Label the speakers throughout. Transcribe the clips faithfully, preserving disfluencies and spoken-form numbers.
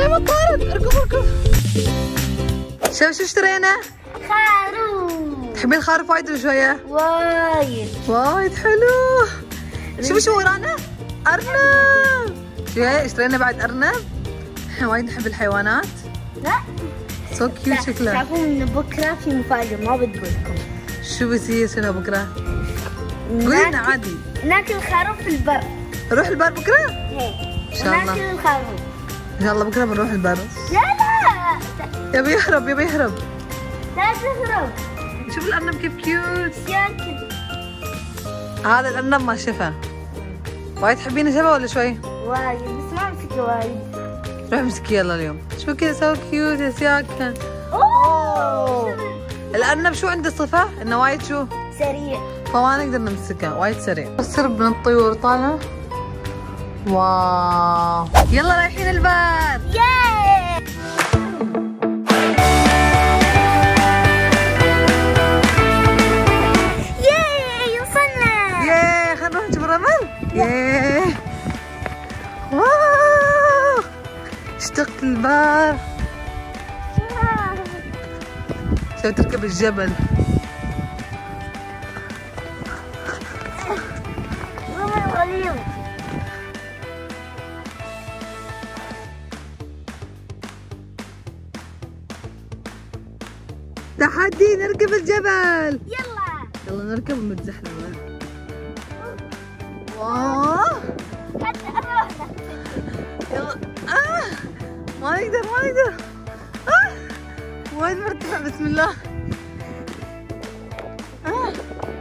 Speaker 1: الخيمة طارت. اركض اركض. شوف شو اشترينا؟
Speaker 2: خروف.
Speaker 1: تحبين الخروف وايد ولا شوية؟
Speaker 2: وايد
Speaker 1: وايد حلو. شوفوا شو ورانا؟ أرنب. شو اشترينا بعد أرنب؟ احنا وايد نحب الحيوانات.
Speaker 2: لا
Speaker 1: سو كيوت شكله.
Speaker 2: تعرفون ان بكره في مفاجأة ما بتقولكم.
Speaker 1: شو بيصير شنو بكره؟ قولي لنا عادي.
Speaker 2: ناكل خروف في البر.
Speaker 1: نروح البر بكره؟
Speaker 2: هيك
Speaker 1: ان شاء الله.
Speaker 2: ناكل الخروف.
Speaker 1: ان شاء الله بكره بنروح البر.
Speaker 2: لا لا
Speaker 1: يبي يهرب يبي يهرب.
Speaker 2: لا تهرب.
Speaker 1: شوف الأرنب كيف كيوت.
Speaker 2: ياكل.
Speaker 1: هذا الأرنب ما شفه. وايد تحبينه شفه ولا شوي؟
Speaker 2: وايد بس ما امسكه وايد.
Speaker 1: روح امسكي يلا اليوم. شوفوا كذا سو كيوت يا سياكن.
Speaker 2: اوه
Speaker 1: الأرنب شو عنده صفة؟ إنه وايد شو؟
Speaker 2: سريع.
Speaker 1: فما نقدر نمسكه وايد سريع. السرب من الطيور طالع. واو يلا رايحين البر.
Speaker 2: ياي ياي وصلنا.
Speaker 1: ياي خلينا نروح نجيب الرمل. ياي واو اشتقت البر. شو تركب الجبل.
Speaker 2: غليظ.
Speaker 1: تحدي نركب الجبل.
Speaker 2: يلا
Speaker 1: يلا نركب ونتزحلق. واو
Speaker 2: حتى روحنا.
Speaker 1: يلا آه. ما نقدر ما نقدر. آه. وايد مرتفع بسم الله. آه.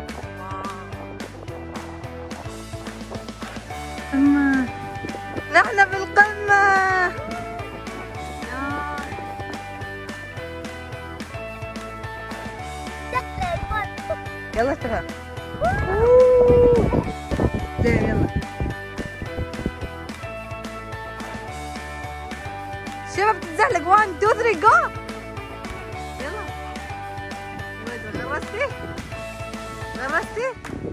Speaker 1: أما نحن بالقمة. يلا شباب. زين يلا شباب تتزحلق. واحد اثنين ثلاثة جو. يلا غرستي غرستي.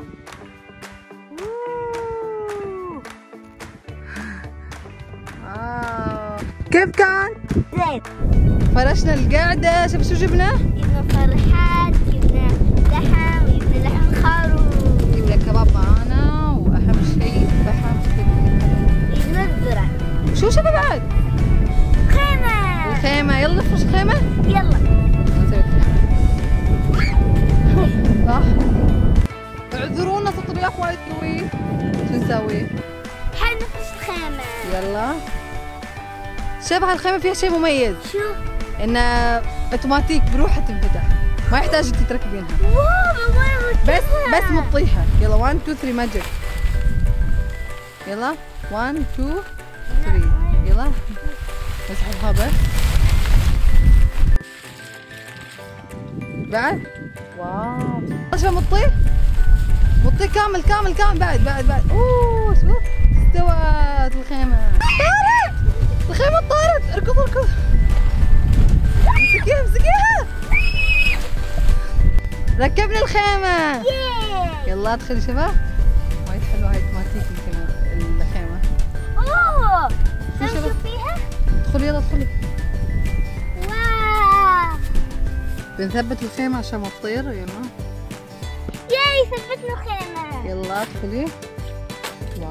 Speaker 1: واو كيف كان؟
Speaker 2: زين.
Speaker 1: فرشنا القعدة. شوف شو جبنا؟
Speaker 2: جبنا فرحات، جبنا لحم، جبنا لحم خروف،
Speaker 1: جبنا كباب معانا، وأهم شيء فحم.
Speaker 2: جبنا الذرة.
Speaker 1: شو شباب بعد؟
Speaker 2: خيمة.
Speaker 1: الخيمة. يلا نفرش الخيمة.
Speaker 2: يلا.
Speaker 1: نسوي الخيمة. صح. اعذرونا صوت الرياح وايد قوي. شو نسوي؟
Speaker 2: حن نفرش الخيمة.
Speaker 1: يلا. شبه الخيمة فيها شيء مميز.
Speaker 2: شو؟
Speaker 1: انه اوتوماتيك بروحها تنفتح. ما يحتاج انت تركبينها.
Speaker 2: واو ما
Speaker 1: بس بس مطيها. يلا واحد اثنين ثلاثة ماجيك. يلا واحد اثنين ثلاثة. يلا نسحبها بس. بعد. واو شوف مطي مطي كامل كامل كامل. بعد بعد بعد. اوه شوف استوت الخيمة. طارت الخيمة طارت. اركض اركض. امسكيها امسكيها. ركبنا الخيمة. يلا ادخلي شباب. وايد حلوة هاي اوتوماتيك الخيمة.
Speaker 2: اوه
Speaker 1: شو
Speaker 2: نشوف
Speaker 1: شباب؟
Speaker 2: فيها.
Speaker 1: ادخلي يلا ادخلي.
Speaker 2: واو
Speaker 1: بنثبت الخيمة عشان ما تطير. يلا
Speaker 2: ياي ثبتنا خيمة.
Speaker 1: يلا ادخلي. واو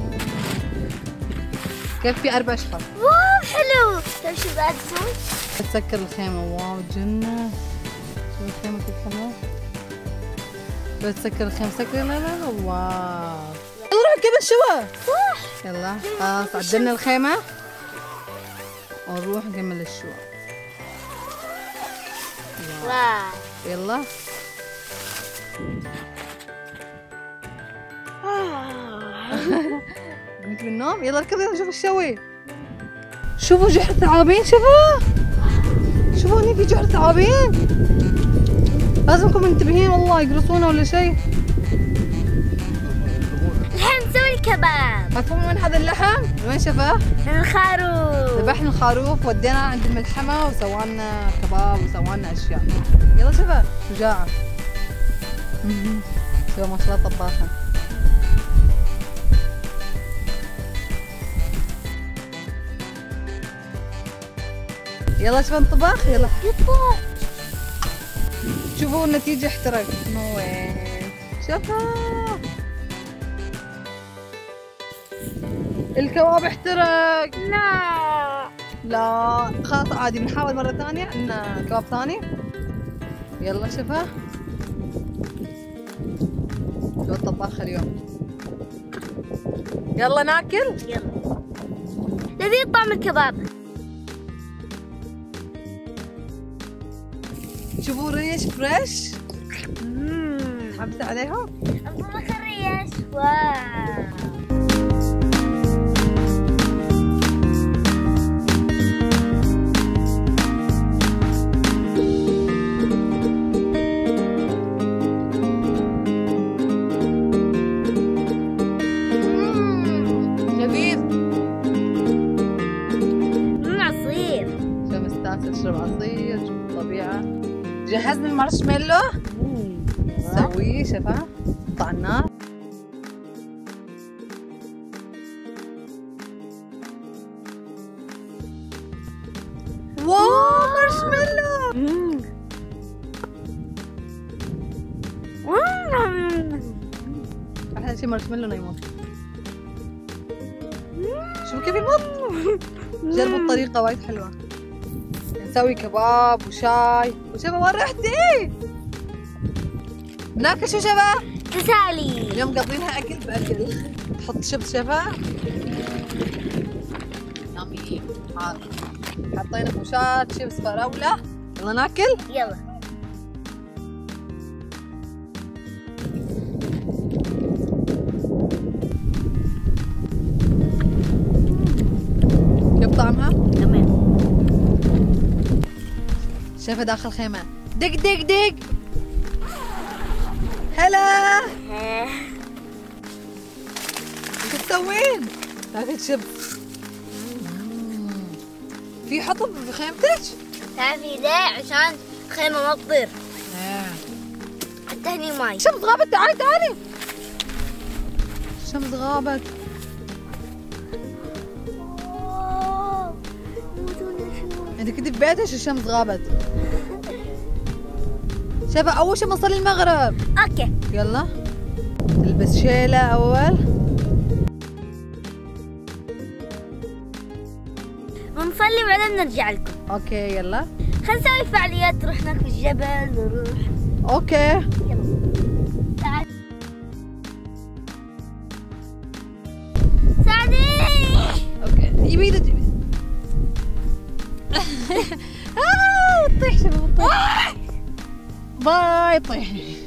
Speaker 1: كيف في أربع أشخاص.
Speaker 2: واو حلو. طيب شو بعد نسوي؟
Speaker 1: تسكر الخيمة. واو جنة. شوف الخيمة كيف حلوة. بس تسكر الخيمة. سكري. لا لا لا. واو يلا روح قبل الشوا.
Speaker 2: صح.
Speaker 1: يلا خلاص عدلنا الخيمة ونروح نكمل الشوا.
Speaker 2: واو
Speaker 1: يلا قمت من النوم. يلا اركض يلا نشوف ايش نسوي. شوفوا جحر ثعابين. شوفوا شوفوا هني في جحر ثعابين. لازمكم منتبهين والله يقرصونا ولا شيء.
Speaker 2: الحين نسوي الكباب.
Speaker 1: عارفين وين هذا اللحم؟ وين شفاه؟
Speaker 2: من الخروف.
Speaker 1: ذبحنا الخروف ودينا عند الملحمة وسوانا كباب وسوانا اشياء. يلا شفاه شجاعة. شوفوا ما شاء الله طباخة. يلا شوفوا انطباخ يلا.
Speaker 2: يطلع.
Speaker 1: شوفوا النتيجة احترق. نو وين. شوفوا الكباب احترق.
Speaker 2: لا.
Speaker 1: لا خلاص عادي بنحاول مرة ثانية ان كباب ثاني. يلا شوفها. شو الطباخ اليوم. يلا ناكل.
Speaker 2: يلا. لذيذ طعم الكباب.
Speaker 1: شوفوا ريش فريش.
Speaker 2: اممم
Speaker 1: حبت عليهم؟
Speaker 2: انطبخ الريش. واو.
Speaker 1: لذيذ.
Speaker 2: مم، عصير.
Speaker 1: شو مستانسة تشرب عصير طبيعة. جهزنا المارشميلو. نسويه شوفها. نحطه على النار. واو مارشميلو.
Speaker 2: مم.
Speaker 1: احلى شيء مارشميلو انه يموت. شوفوا كيف يموت. جربوا الطريقة وايد حلوة. نسوي كباب وشاي وشبا وين رحتي؟ بناكل شو شبا؟
Speaker 2: تسالي.
Speaker 1: اليوم قاضينها اكل باكل. تحط شبت شبا. يامي. حاضر. حطينا بوشات شيبس فراولة. يلا ناكل؟
Speaker 2: يلا.
Speaker 1: كيف طعمها؟
Speaker 2: تمام.
Speaker 1: شايفة داخل خيمة. دق دق دق. هلا. شو تسوين؟ تاكل شيبس. في حطب في خيمتك؟
Speaker 2: تعرفي ليه؟ عشان خيمة ما تطير.
Speaker 1: ايه.
Speaker 2: حتى هني ماي.
Speaker 1: الشمس غابت. تعالي تعالي. الشمس غابت. انت كنت في بيتك الشمس غابت. شايفة اول شي بنصلي المغرب.
Speaker 2: اوكي.
Speaker 1: يلا تلبس شيلة اول.
Speaker 2: بنصلي وبعدين نرجع لكم.
Speaker 1: اوكي يلا.
Speaker 2: خلينا نسوي فعاليات. نروح ناكل الجبل. نروح.
Speaker 1: اوكي.
Speaker 2: يلا. تعال. ساعديني.
Speaker 1: اوكي يبي ايدك يبي. آه تطيح شباب تطيح. باي طيحي.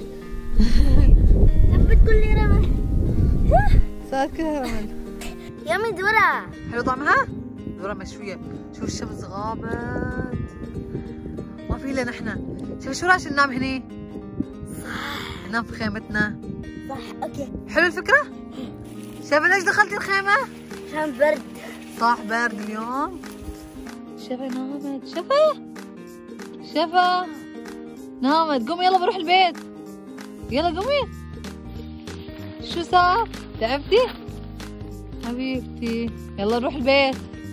Speaker 2: حبيت تقول لي رمل.
Speaker 1: صارت كلها رمل.
Speaker 2: يامي دورة.
Speaker 1: حلو طعمها؟ ذرة مشوية. شوف الشمس غابت. ما في لنا احنا. شوف شو رايك ننام هني؟ صح. ننام في خيمتنا.
Speaker 2: صح. اوكي.
Speaker 1: حلو الفكرة؟ شايفة ليش دخلتي الخيمة؟
Speaker 2: عشان برد.
Speaker 1: صح برد اليوم. شايفة نامت. شايفة؟ شايفة؟ نامت. قومي يلا بروح البيت. يلا قومي. شو صار؟ تعبتي؟ حبيبتي يلا نروح البيت.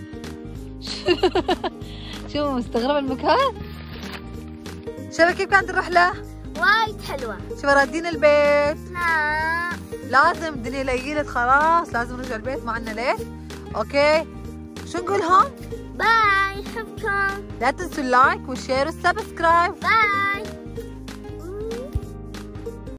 Speaker 1: شو مستغربة المكان؟ شايفة كيف كانت الرحلة؟
Speaker 2: وايد حلوة.
Speaker 1: شايفة رادين البيت.
Speaker 2: لا.
Speaker 1: لازم الدنيا ليلت خلاص. لازم نرجع البيت ما عندنا ليل. اوكي شو نقول هون؟
Speaker 2: باي. حبكم.
Speaker 1: لا تنسوا اللايك والشير والسبسكرايب.
Speaker 2: باي.